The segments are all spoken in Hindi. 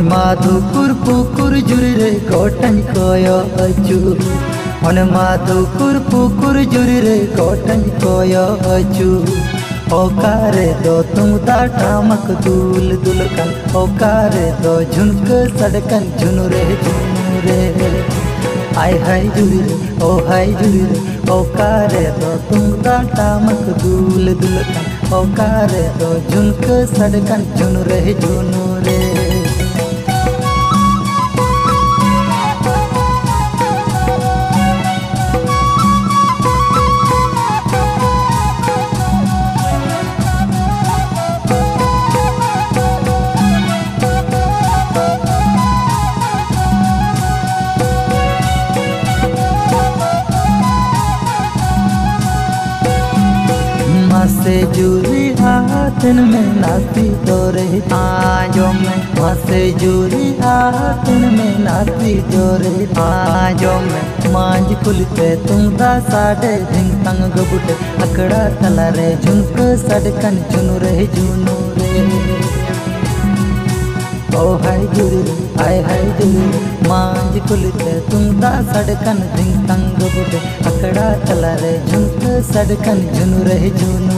माधुपुर पुकुर जुरी रे गोटन कोयो अचू मन माधुपुर पुकुर जुरी रे गोटन कोयो अचू ओकारे दो तुम दा टामक दूल दुलकन ओकारे दो झुनक सड़कन झुनु रे आय हाय जुरी रे ओ हाय जुरी रे ओकारे दो तुम दा टामक दूल दुलकन ओकारे दो झुनक सड़कन झुनु रे से जुरी हाथन में नाती तोरे आजो में से जुरी हाथन में नाती तोरे आजो में मांझ खुलते तुम दा साडे धिंग तंग गबुटे अकड़ा तला रे झुनक सड़कन झुनु रे ओ हाय जुरी रे हाय हाय जुरी रे मांझ खुलते तुम दा सड़कन धिंग तंग गबुटे अकड़ा तला रे झुनक सड़कन झुनु रे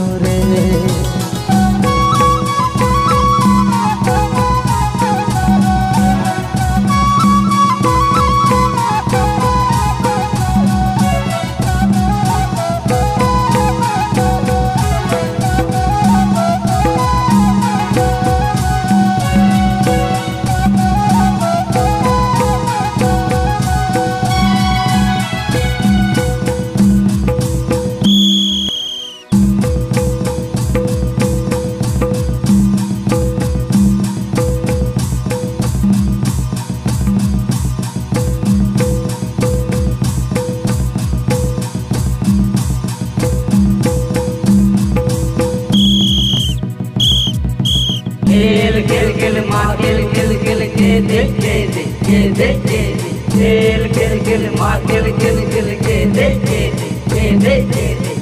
खेल माँ खेल के दे खेल माँ खेल के दे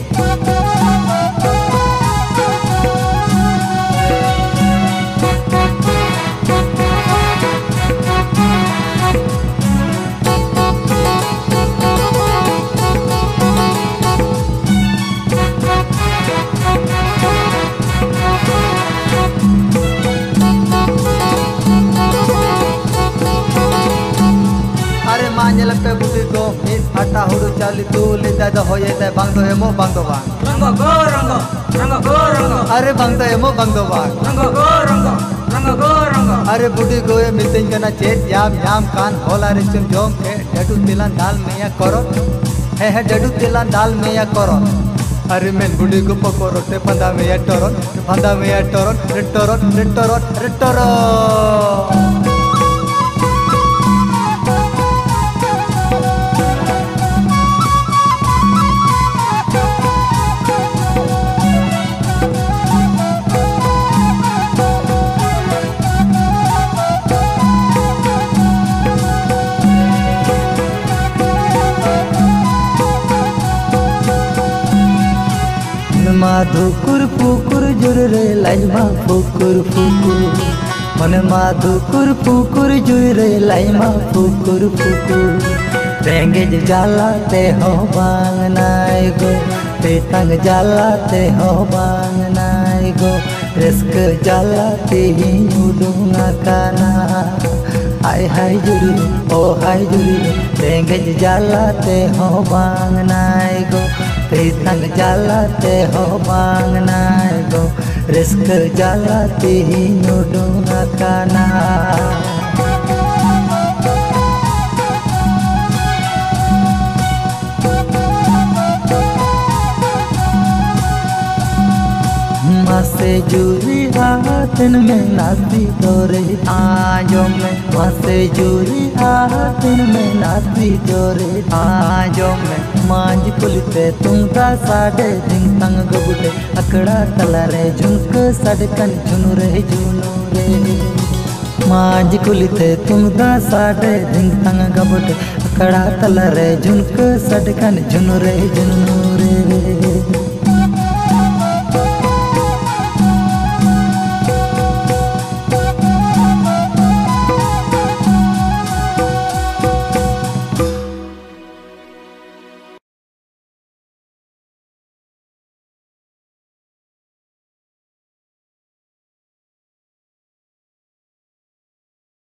मांझल पे बुटी को मिस आटा हुडू चाली तू ले दादा होये दे बांग दो हेमो बांग दो बांग रंगो गो रंगो अरे बांग दो हेमो बांग दो बांग रंगो गो रंगो अरे बुटी को ये मिलते जना चेत याम कान होला रे चुन जोम के डडू तिलान दाल में या करो है डडू तिलान दाल में या करो अरे मैं बुटी को पकोरो ते फंदा में या टोरो माधुकुर पुकुर जुर रे लाइमा फुकुर मन माधुकुर पुकुर जुर रे लाइमा फुकुर रेंगे जाला ते हो बांग नाय गो ते तंग जाला ते हो बांग नाय गो रिस्क जाला ते ही उडूंगा काना हाय हाय जुरी ओ हाय जुरी रेंगे जाला ते हो बांग नाय गो ते तंग जाला ते हो बांग नाय गो रिस्क जाला ते ही नोडूंगा काना से जुरी हाथन में नाती तोरे आजो में से जुरी हाथन में नाती तोरे आजो में मांझ खुलते तुम दा साडे धिंग तंग गबुटे अकड़ा तला रे झुनक सड़कन झुनु रे मांझ खुलते तुम दा साडे धिंग तंग गबुटे अकड़ा तला रे झुनक सड़कन झुनु रे